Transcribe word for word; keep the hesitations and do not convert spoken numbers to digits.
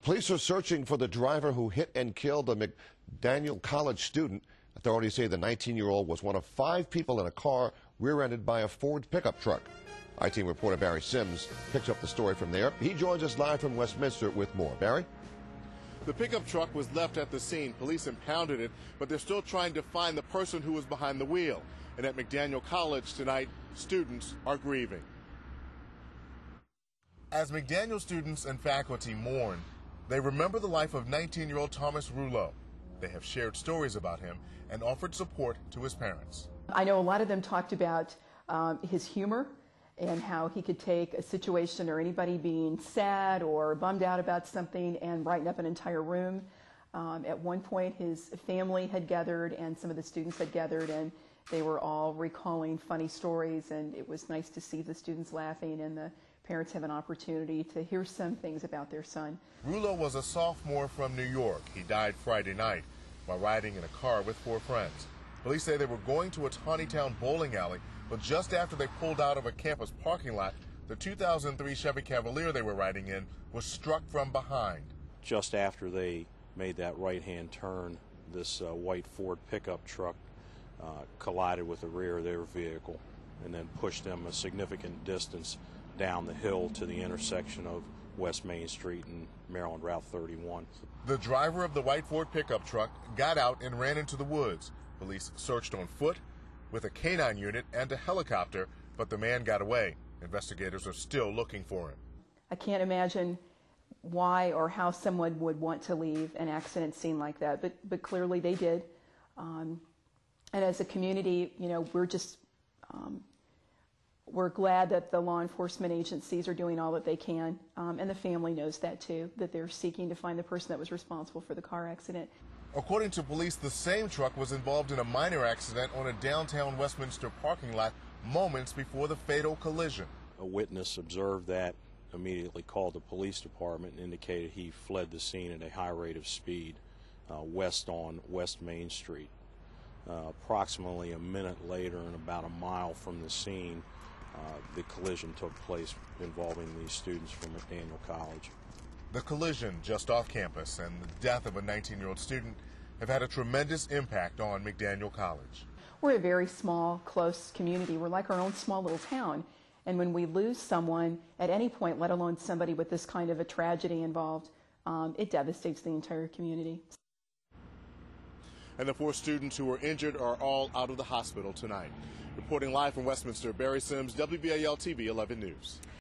Police are searching for the driver who hit and killed a McDaniel College student. Authorities say the nineteen-year-old was one of five people in a car rear-ended by a Ford pickup truck. I-Team reporter Barry Sims picks up the story from there. He joins us live from Westminster with more. Barry? The pickup truck was left at the scene. Police impounded it, but they're still trying to find the person who was behind the wheel. And at McDaniel College tonight, students are grieving. As McDaniel students and faculty mourn, they remember the life of nineteen-year-old Thomas Rouleau. They have shared stories about him and offered support to his parents. I know a lot of them talked about um, his humor and how he could take a situation or anybody being sad or bummed out about something and brighten up an entire room. Um, at one point, his family had gathered and some of the students had gathered, and they were all recalling funny stories, and it was nice to see the students laughing and the parents have an opportunity to hear some things about their son. Rouleau was a sophomore from New York. He died Friday night while riding in a car with four friends. Police say they were going to a Tawnytown bowling alley, but just after they pulled out of a campus parking lot, the two thousand three Chevy Cavalier they were riding in was struck from behind. Just after they made that right-hand turn, this uh, white Ford pickup truck uh, collided with the rear of their vehicle and then pushed them a significant distance down the hill to the intersection of West Main Street and Maryland Route thirty-one. The driver of the white Ford pickup truck got out and ran into the woods. Police searched on foot with a canine unit and a helicopter, but the man got away. Investigators are still looking for him. I can't imagine why or how someone would want to leave an accident scene like that, but, but clearly they did. Um, and as a community, you know, we're just um, we're glad that the law enforcement agencies are doing all that they can, um, and the family knows that too, that they're seeking to find the person that was responsible for the car accident. According to police, the same truck was involved in a minor accident on a downtown Westminster parking lot moments before the fatal collision. A witness observed that, immediately called the police department and indicated he fled the scene at a high rate of speed uh, west on West Main Street. Uh, approximately a minute later and about a mile from the scene, uh, the collision took place involving these students from McDaniel College. The collision just off campus and the death of a nineteen-year-old student have had a tremendous impact on McDaniel College. We're a very small, close community. We're like our own small little town. And when we lose someone at any point, let alone somebody with this kind of a tragedy involved, um, it devastates the entire community. And the four students who were injured are all out of the hospital tonight. Reporting live from Westminster, Barry Sims, W B A L T V eleven News.